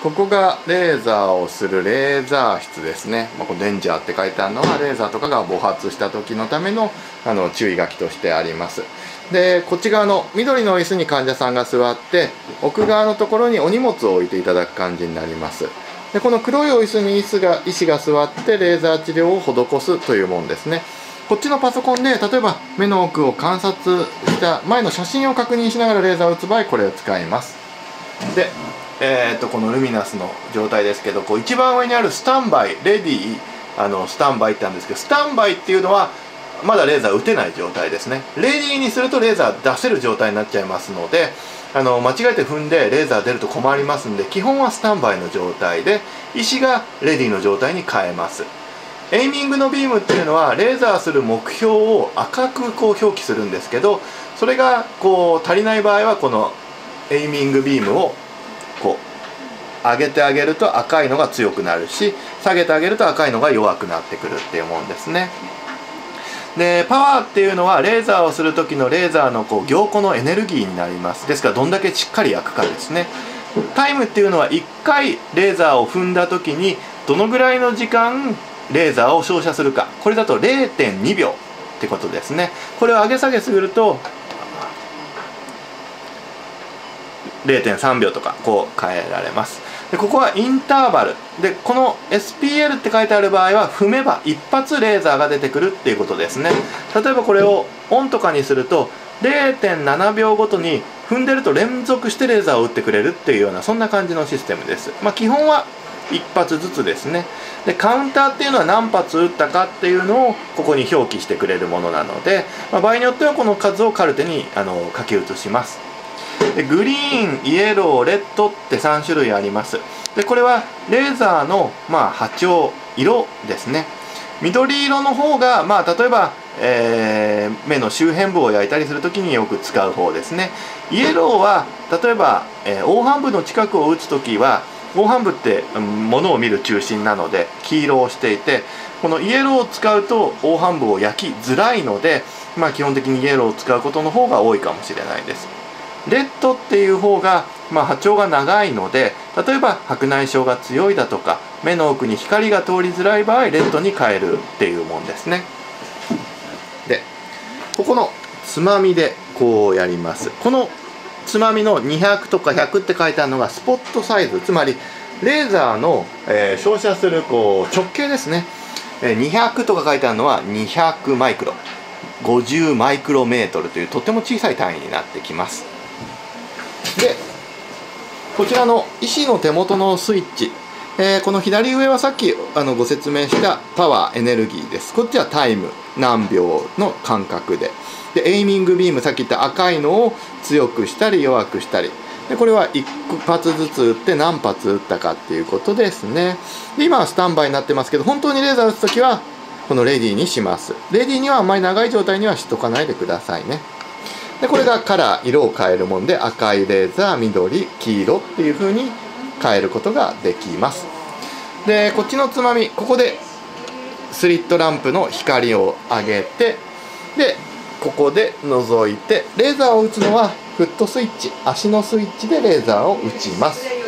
ここがレーザーをするレーザー室ですね。このデンジャーって書いてあるのはレーザーとかが暴発した時のための注意書きとしてあります。でこっち側の緑の椅子に患者さんが座って、奥側のところにお荷物を置いていただく感じになります。でこの黒いお椅子に医師が座ってレーザー治療を施すというものですね。こっちのパソコンで例えば目の奥を観察した前の写真を確認しながらレーザーを打つ場合、これを使います。でこのルミナスの状態ですけど、一番上にあるスタンバイ、レディー、スタンバイってあるんですけど、スタンバイっていうのはまだレーザー打てない状態ですね。レディーにするとレーザー出せる状態になっちゃいますので、間違えて踏んでレーザー出ると困りますんで、基本はスタンバイの状態で医師がレディーの状態に変えます。エイミングのビームっていうのはレーザーする目標を赤く表記するんですけど、それが足りない場合はこのエイミングビームを上げてあげると赤いのが強くなるし、下げてあげると赤いのが弱くなってくるっていうもんですね。でパワーっていうのはレーザーをする時のレーザーの凝固のエネルギーになります。ですからどんだけしっかり焼くかですね。タイムっていうのは1回レーザーを踏んだ時にどのぐらいの時間レーザーを照射するか、これだと 0.2 秒ってことですね。これを上げ下げすると0.3 秒とか変えられます。でここはインターバルで、この SPL って書いてある場合は踏めば一発レーザーが出てくるっていうことですね。例えばこれをオンとかにすると 0.7 秒ごとに踏んでると連続してレーザーを打ってくれるっていうような、そんな感じのシステムです。基本は一発ずつですね。でカウンターっていうのは何発打ったかっていうのをここに表記してくれるものなので、場合によってはこの数をカルテに書き写します。でグリーン、イエロー、レッドって3種類あります。でこれはレーザーの波長、色ですね。緑色の方が例えば、目の周辺部を焼いたりするときによく使う方ですね。イエローは例えば、黄斑部の近くを打つときは、黄斑部って物を見る中心なので黄色をしていて、このイエローを使うと黄斑部を焼きづらいので、基本的にイエローを使うことの方が多いかもしれないです。レッドっていう方が、波長が長いので、例えば白内障が強いだとか目の奥に光が通りづらい場合、レッドに変えるっていうもんですね。でここのつまみでやります。このつまみの200とか100って書いてあるのがスポットサイズ、つまりレーザーの、照射する直径ですね。200とか書いてあるのは200マイクロ、50マイクロメートルというとっても小さい単位になってきます。でこちらの医師の手元のスイッチ、この左上はさっきご説明したパワー、エネルギーです。こっちはタイム、何秒の間隔で、エイミングビーム、さっき言った赤いのを強くしたり弱くしたり、でこれは1発ずつ打って何発打ったかっていうことですね。で今はスタンバイになってますけど、本当にレーザー打つときはこのレディーにします。レディーにはあんまり長い状態にはしとかないでくださいね。でこれがカラー、色を変えるもんで、赤いレーザー、緑、黄色っていう風に変えることができます。でこっちのつまみ、ここでスリットランプの光を上げて、でここで覗いて、レーザーを打つのはフットスイッチ、足のスイッチでレーザーを打ちます。